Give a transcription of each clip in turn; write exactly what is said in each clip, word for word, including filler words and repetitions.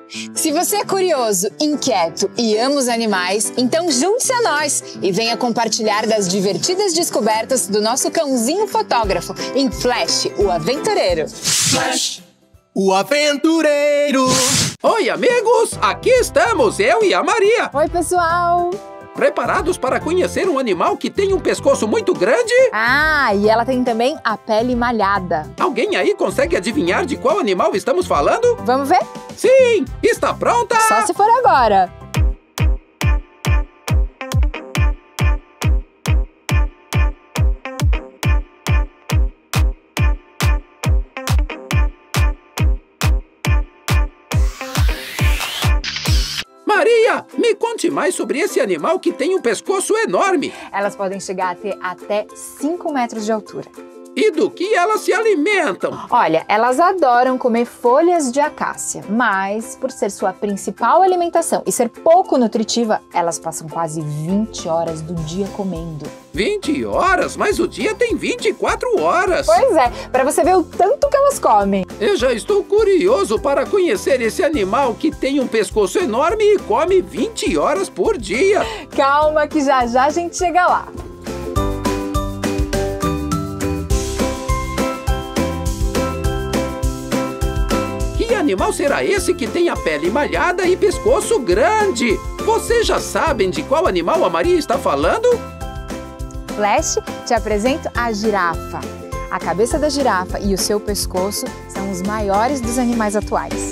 Se você é curioso, inquieto e ama os animais, então junte-se a nós e venha compartilhar das divertidas descobertas do nosso cãozinho fotógrafo em Flash, o Aventureiro. Flash, o Aventureiro. Oi, amigos! Aqui estamos, eu e a Maria. Oi, pessoal! Preparados para conhecer um animal que tem um pescoço muito grande? Ah, e ela tem também a pele malhada. Alguém aí consegue adivinhar de qual animal estamos falando? Vamos ver? Sim! Está pronta? Só se for agora. Maria, me conte mais sobre esse animal que tem um pescoço enorme. Elas podem chegar a ter até cinco metros de altura. E do que elas se alimentam? Olha, elas adoram comer folhas de acácia, mas por ser sua principal alimentação e ser pouco nutritiva, elas passam quase vinte horas do dia comendo. vinte horas? Mas o dia tem vinte e quatro horas. Pois é, para você ver o tanto que elas comem. Eu já estou curioso para conhecer esse animal que tem um pescoço enorme e come vinte horas por dia. Calma que já já a gente chega lá. Que animal será esse que tem a pele malhada e pescoço grande? Vocês já sabem de qual animal a Maria está falando? Flash, te apresento a girafa. A cabeça da girafa e o seu pescoço são os maiores dos animais atuais.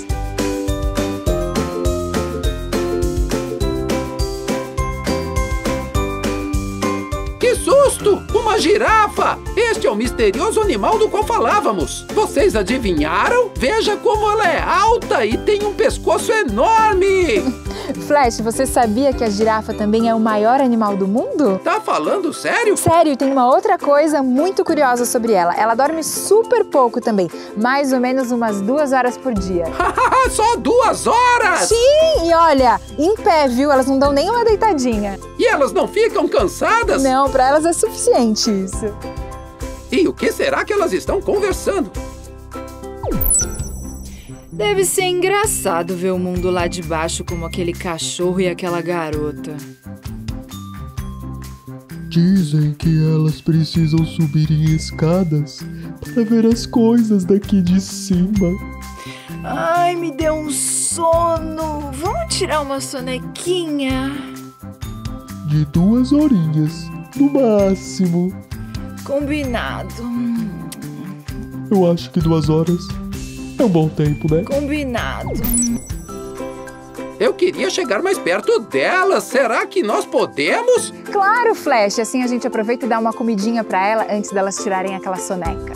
Que susto! Uma girafa! Este é o misterioso animal do qual falávamos. Vocês adivinharam? Veja como ela é alta e tem um pescoço enorme! Flash, você sabia que a girafa também é o maior animal do mundo? Tá falando sério? Sério, tem uma outra coisa muito curiosa sobre ela. Ela dorme super pouco também, mais ou menos umas duas horas por dia. Só duas horas? Sim, e olha, em pé, viu? Elas não dão nem uma deitadinha. E elas não ficam cansadas? Não, pra elas é suficiente isso. E o que será que elas estão conversando? Deve ser engraçado ver o mundo lá de baixo como aquele cachorro e aquela garota. Dizem que elas precisam subir em escadas para ver as coisas daqui de cima. Ai, me deu um sono. Vamos tirar uma sonequinha? De duas horinhas, no máximo. Combinado. Eu acho que duas horas é um bom tempo, né? Combinado. Eu queria chegar mais perto delas. Será que nós podemos? Claro, Flash. Assim a gente aproveita e dá uma comidinha pra ela antes delas tirarem aquela soneca.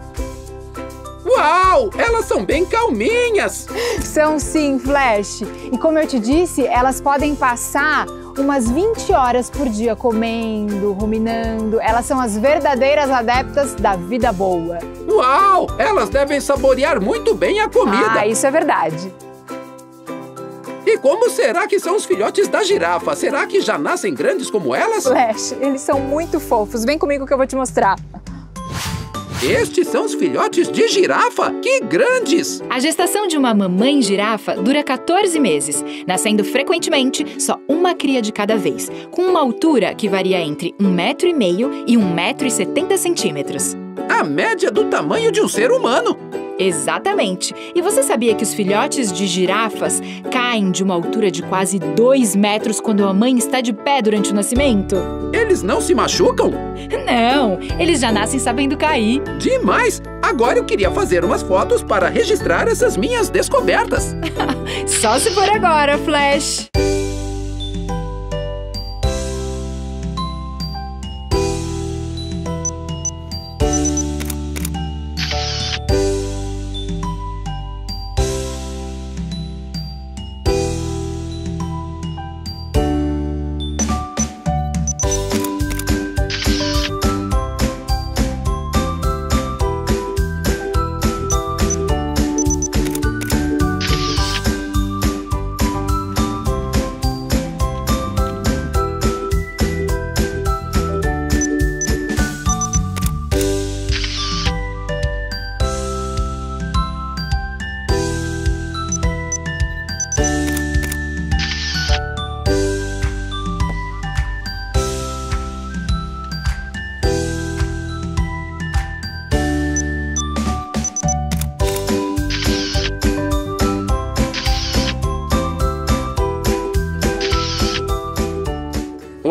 Uau! Elas são bem calminhas! São sim, Flash. E como eu te disse, elas podem passar umas vinte horas por dia comendo, ruminando. Elas são as verdadeiras adeptas da vida boa. Uau! Elas devem saborear muito bem a comida. Ah, isso é verdade. E como será que são os filhotes da girafa? Será que já nascem grandes como elas? Flash, eles são muito fofos. Vem comigo que eu vou te mostrar. Estes são os filhotes de girafa? Que grandes! A gestação de uma mamãe girafa dura quatorze meses, nascendo frequentemente só uma cria de cada vez, com uma altura que varia entre um metro e meio e um metro e setenta centímetros. A média do tamanho de um ser humano! Exatamente! E você sabia que os filhotes de girafas caem de uma altura de quase dois metros quando a mãe está de pé durante o nascimento? Eles não se machucam? Não, eles já nascem sabendo cair. Demais! Agora eu queria fazer umas fotos para registrar essas minhas descobertas. Só se for agora, Flash!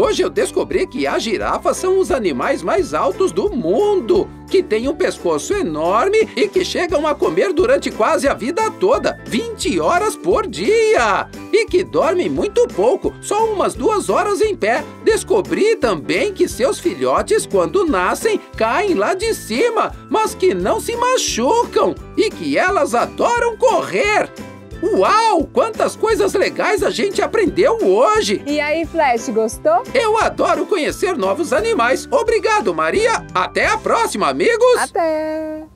Hoje eu descobri que as girafas são os animais mais altos do mundo, que têm um pescoço enorme e que chegam a comer durante quase a vida toda, vinte horas por dia. E que dormem muito pouco, só umas duas horas em pé. Descobri também que seus filhotes, quando nascem, caem lá de cima, mas que não se machucam e que elas adoram correr. Uau! Quantas coisas legais a gente aprendeu hoje! E aí, Flash, gostou? Eu adoro conhecer novos animais. Obrigado, Maria! Até a próxima, amigos! Até!